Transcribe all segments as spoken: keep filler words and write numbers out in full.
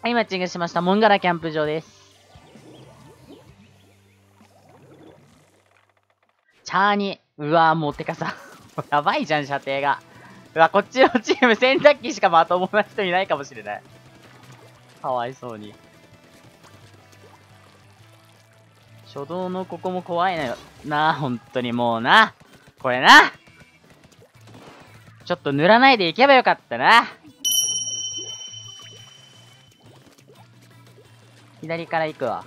はい、マッチングしました。モンガラキャンプ場です。チャーに、うわーもうてかさ、やばいじゃん、射程が。うわ、こっちのチーム洗濯機しかまともな人いないかもしれない。かわいそうに。初動のここも怖いのよ。なあ、ほんとにもうな。これな。ちょっと塗らないでいけばよかったな。左から行くわ。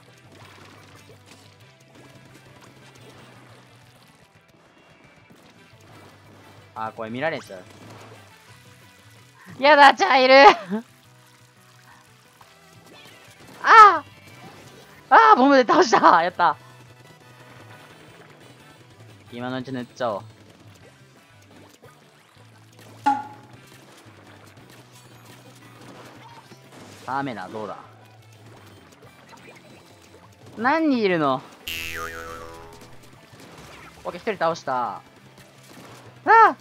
あー、これ見られちゃう。やだ、チャーいるああああ、ボムで倒したやった。今のうち塗っちゃおう。ダメだ、どうだ。何人いるの？オッケー、一人倒した。ああ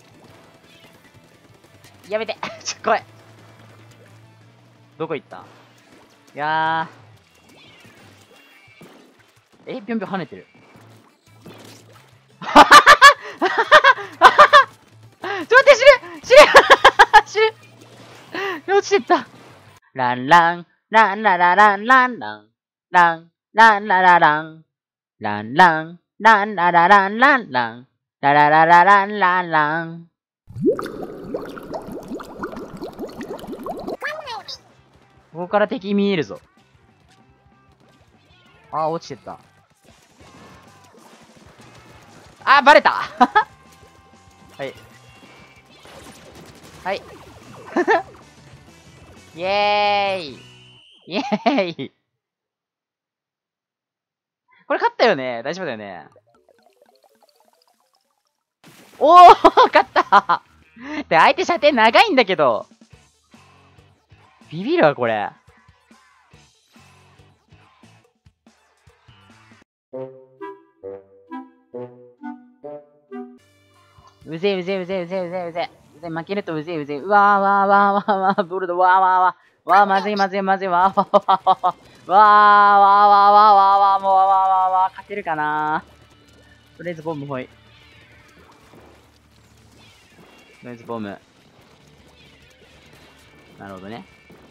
やめてちょ、怖い。どこ行った？いやー。え、ぴょんぴょん跳ねてる。ちょっと待って、死ぬ死ぬ死ぬ落ちてった。ランラン、ランララランランラン、ラン、ランラララン、ランラン、ランララランランラン、ララララランランラン。ここから敵見えるぞ。あー、落ちてった。あー、バレたはい。はい。イエーイイエーイこれ勝ったよね？大丈夫だよね？おー勝ったで、相手射程長いんだけど。ビビるわ、これ。うぜうぜうぜうぜうぜうぜ。うぜ負けるとうぜうぜ。うわーわーわーわーわー、ボルドわーわーわー。わーまずいまずいまずいわーわーわーわーわーわーわーわーわーわーもうわーわーわーわー勝てるかなー。とりあえずボムほい。とりあえずボム。なるほどね。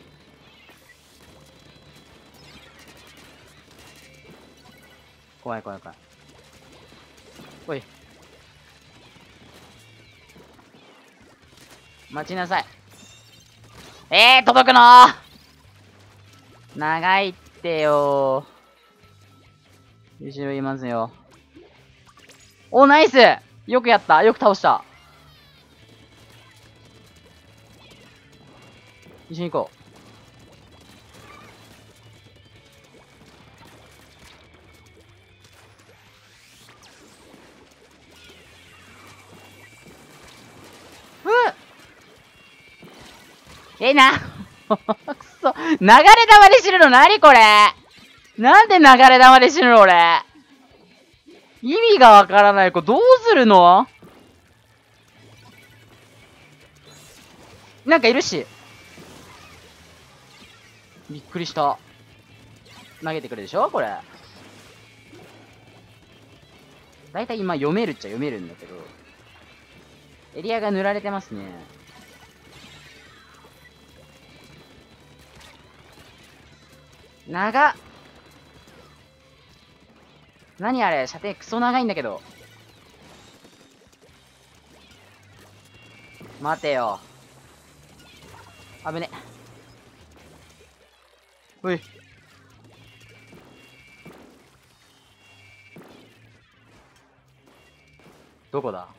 怖い怖い怖い。おい。待ちなさい。えー、届くのー長いってよー。後ろいますよ。お、ナイスよくやったよく倒した。一緒に行こう。ふぅえなくそ流れ弾で死ぬの何これなんで流れ弾で死ぬの俺意味がわからない。これどうするのなんかいるし。びっくりした。投げてくるでしょこれ。だいたい今読めるっちゃ読めるんだけど。エリアが塗られてますね。長っ。何あれ射程クソ長いんだけど。待てよ。危ね。おい。どこだ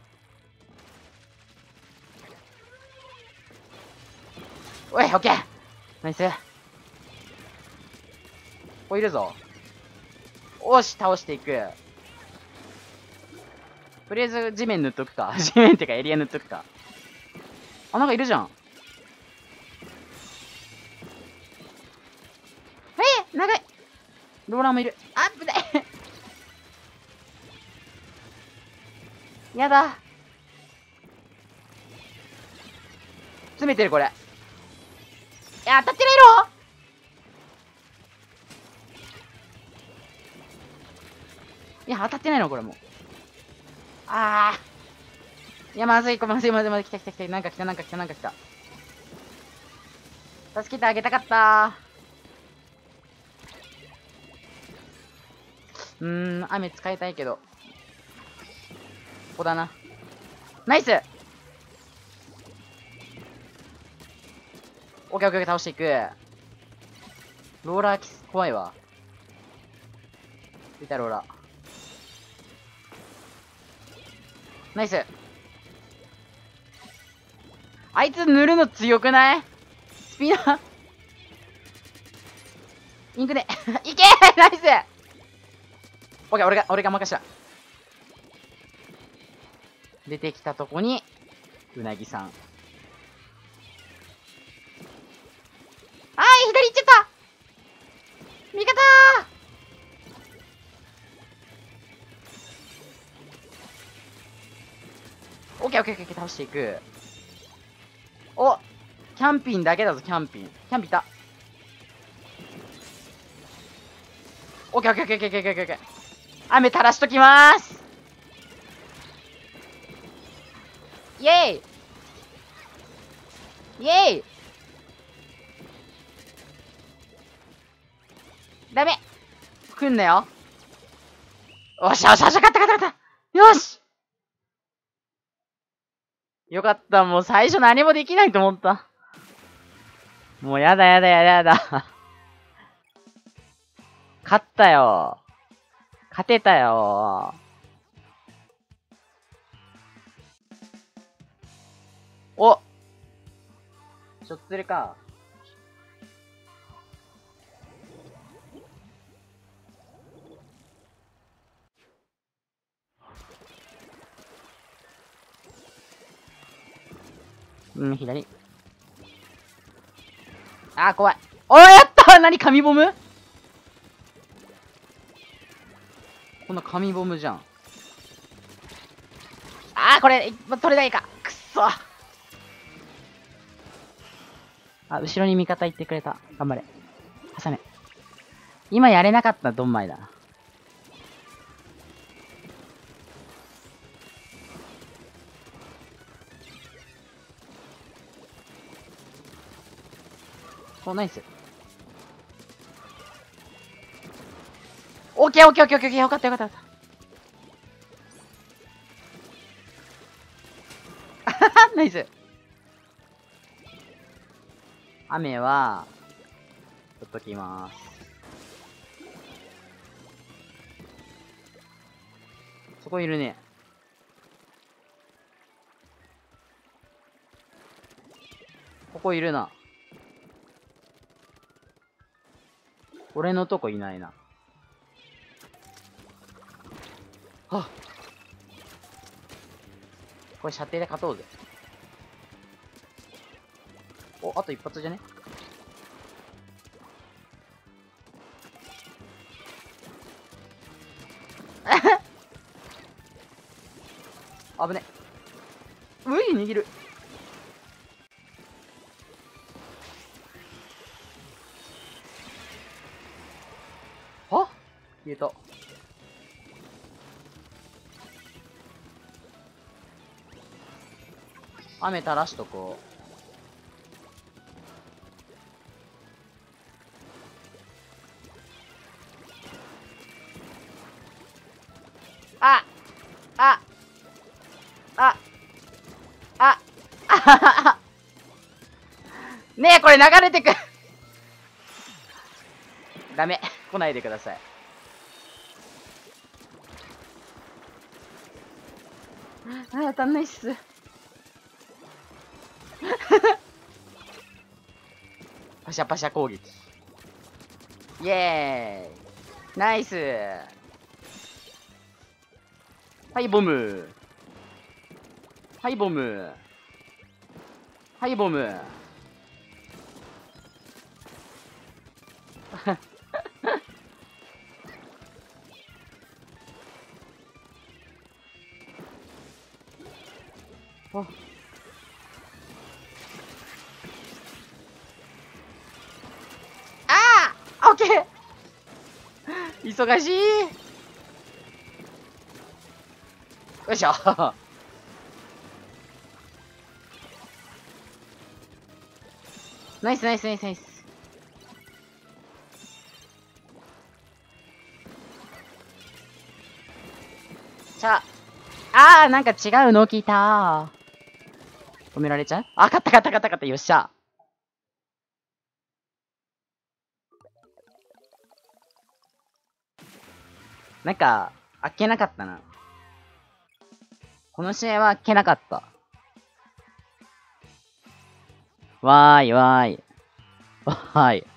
おい、オッケーナイス。こいるぞ。おし、倒していく。とりあえず地面塗っとくか。地面ってかエリア塗っとくか。あ、なんかいるじゃん。えー、長い。ローラーもいる。あっぶない。やだ。詰めてるこれ。いや、当たってないいや、当たってないのこれもう。ああ。いや、まずい、まずい、まずい、まずい、来た来た来た。なんか来た、なんか来た、なんか来た。助けてあげたかったー。うーん、雨使いたいけど。ここだな。ナイス。オッケーオッケーオッケー、倒していく。ローラーキス、怖いわ。出たローラー。ナイス。あいつ塗るの強くない？スピナーインクでいけーナイス。オッケー、俺が、俺が任した。出てきたとこに、うなぎさん。あーい、左行っちゃった味方ー。オッケーオッケーオッケー、倒していく。お、キャンピンだけだぞ、キャンピン。キャンピンいた。オッケーオッケーオッケーオッケーオッケーオッケー。雨垂らしときまーす。イェイイェイ。ダメ来んなよ。おっしゃおっしゃおっしゃ、勝った勝った勝った。よしよかった。もう最初何もできないと思った。もうやだやだやだやだ。勝ったよ。勝てたよ。おしょっつるか。うん、左。あー、怖い。おー、やった何紙ボムこんな紙ボムじゃん。あー、これ、取れないか。くっそ。あ、後ろに味方行ってくれた。頑張れ。挟め。今やれなかったドンマイだ。お、ナイス。オッケーオッケーオッケーオッケー、よかったよかった。ナイス。雨は、取っときまーす。そこいるね。ここいるな。俺のとこいないな。はっ。これ射程で勝とうぜ。お、あと一発じゃね？危ね。うい、握る。は？消えた。雨垂らしとこう。あああああはははねえ、これ流れてくダメ。来ないでください。ああ、当たんないっす。パシャパシャ攻撃。イエーイナイス。はい、ボム。はい、ボム。はい、ボム。おああオッケー忙しいよいしょ。ナイスナイスナイスナイス。じゃあ、あー、なんか違うの聞いたー。止められちゃう？あ、勝った勝った勝った勝った。よっしゃ。なんか、あっけなかったな。この試合はあっけなかった。わーいわーい。わーい。